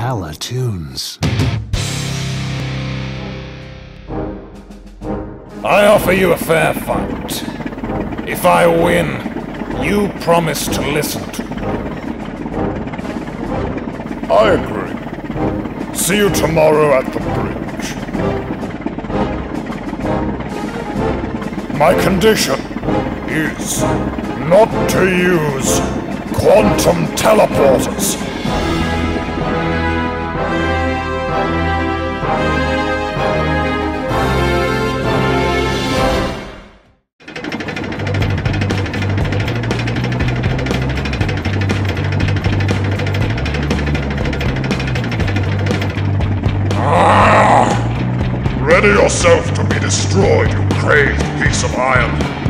Valhalla Toons. I offer you a fair fight. If I win, you promise to listen to me. I agree. See you tomorrow at the bridge. My condition is not to use quantum teleporters. Ready yourself to be destroyed, you crazed piece of iron.